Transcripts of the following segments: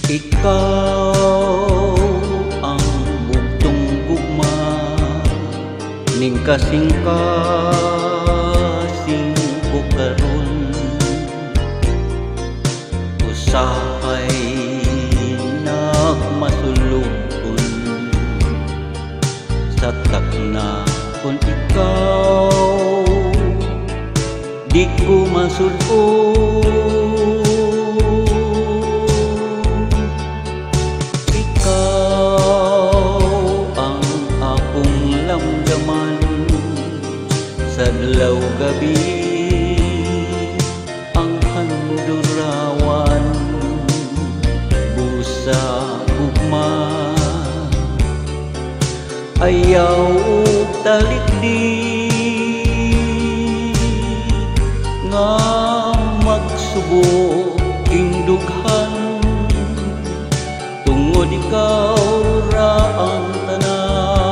Ikaw ang bugtong gugma ning kasing-kasing ko karon. Usahay nagmasulubon sa takna kung ikaw di ko masulod. Sa adlaw gabi ang handurawan busa ugma ayaw talikdi nga magsubo ing dughan tungod ikaw ra ang tanan.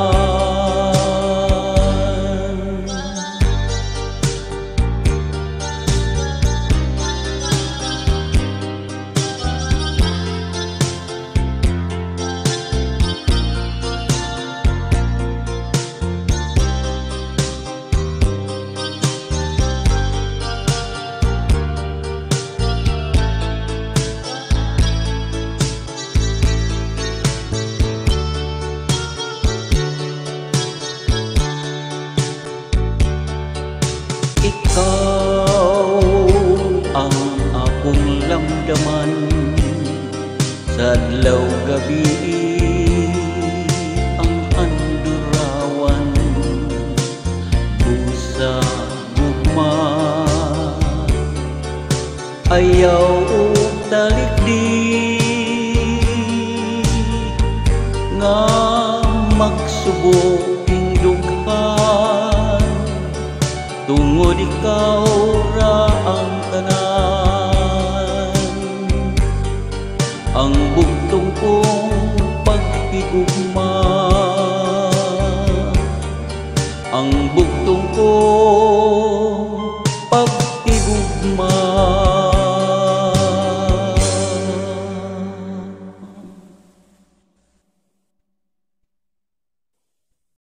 Ikaw ang akong lamdaman sa adlaw gabi ang handurawan busa gugma ayaw talikdi nga magsubo ing dughan tungod ikaw ra ang tanan. Ang bugtong kong paghigugma, ang bugtong kong